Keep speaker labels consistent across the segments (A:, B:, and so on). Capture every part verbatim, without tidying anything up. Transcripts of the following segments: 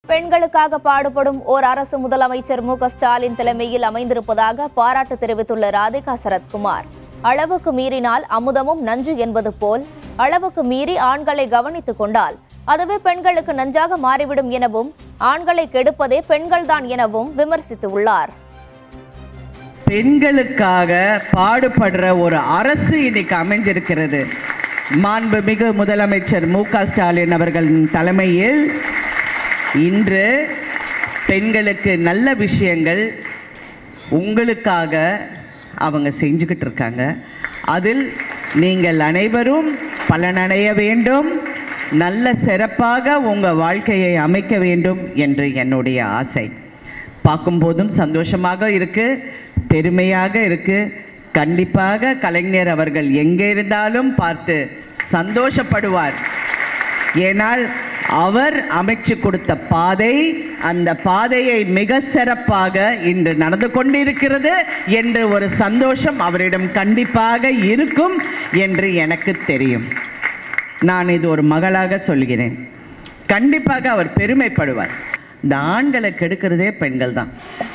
A: பெண்களுக்காக பாடுபடும் ஓர் அரசு முதலமைச்சர் எம் க ஸ்டாலின் தலைமையில் அமைந்திருப்பதாக பாராட்டு தெரிவித்துள்ள ராதிகா சரத்குமார், அளவுக்கு மீறினால் அமுதமும் நஞ்சு என்பது போல் அளவுக்கு மீறி ஆண்களை கவனித்துக் கொண்டால் அதுவே பெண்களுக்கு நஞ்சாக மாறிவிடும் எனவும் ஆண்களை கெடுப்பதே பெண்கள்தான் எனவும் விமர்சித்துள்ளார்.
B: பெண்களுக்காக பாடுபடுற ஒரு அரசு இன்னைக்கு அமைஞ்சிருக்கிறது. மாண்புமிகு முதலமைச்சர் எம் க ஸ்டாலின் அவர்களின் தலைமையில் இன்று பெண்களுக்கு நல்ல விஷயங்கள் உங்களுக்காக அவங்க செஞ்சுக்கிட்டு இருக்காங்க. அதில் நீங்கள் அனைவரும் பலனடைய வேண்டும், நல்ல சிறப்பாக உங்கள் வாழ்க்கையை அமைக்க வேண்டும் என்று என்னுடைய ஆசை. பார்க்கும்போதும் சந்தோஷமாக இருக்குது, பெருமையாக இருக்குது. கண்டிப்பாக கலைஞர் அவர்கள் எங்கே இருந்தாலும் பார்த்து சந்தோஷப்படுவார். ஏனால் அவர் அமைச்சு கொடுத்த பாதை, அந்த பாதையை மிக சிறப்பாக இன்று நடந்து கொண்டிருக்கிறது என்ற ஒரு சந்தோஷம் அவரிடம் கண்டிப்பாக இருக்கும் என்று எனக்கு தெரியும். நான் இது ஒரு மகளாக சொல்கிறேன். கண்டிப்பாக அவர் பெருமைப்படுவார். இந்த ஆண்களை கெடுக்கிறதே பெண்கள் தான்.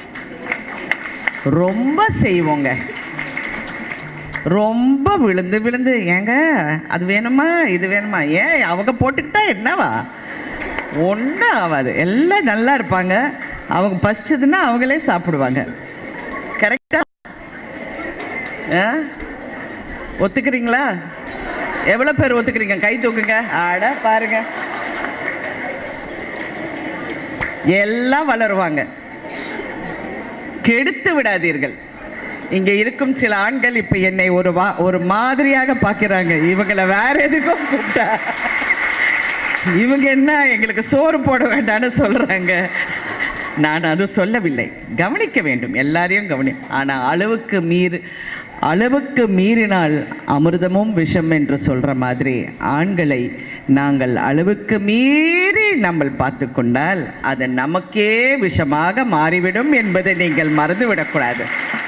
B: ரொம்ப செய்வோங்க, ரொம்ப விழுந்து விழுந்து ஏங்க அது வேணுமா இது வேணுமா, ஏன் அவங்க போட்டுக்கிட்டா என்னவா, ஒன்றும் ஆகாது, எல்லாம் நல்லா இருப்பாங்க. அவங்க பசிச்சதுன்னா அவங்களே சாப்பிடுவாங்க. கரெக்டா? ஒத்துக்கிறீங்களா? எவ்வளோ பேர் ஒத்துக்கிறீங்க? கை தூக்குங்க. ஆட பாருங்க, எல்லாம் வளருவாங்க. கெடுத்து விடாதீர்கள். இங்கே இருக்கும் சில ஆண்கள் இப்போ என்னை ஒரு வா ஒரு மாதிரியாக பார்க்குறாங்க. இவங்களை வேற எதுக்கும் கூப்பிட்டா இவங்க என்ன எங்களுக்கு சோறு போட வேண்டாம்னு சொல்கிறாங்க. நான் அது சொல்லவில்லை. கவனிக்க வேண்டும், எல்லாரையும் கவனி. ஆனால் அளவுக்கு மீறி அளவுக்கு மீறினால் அமிர்தமும் விஷம் என்று சொல்கிற மாதிரி ஆண்களை நாங்கள் அளவுக்கு மீறி நம்ம பார்த்து கொண்டால் அது நமக்கே விஷமாக மாறிவிடும் என்பதை நீங்கள் மறந்துவிடக்கூடாது.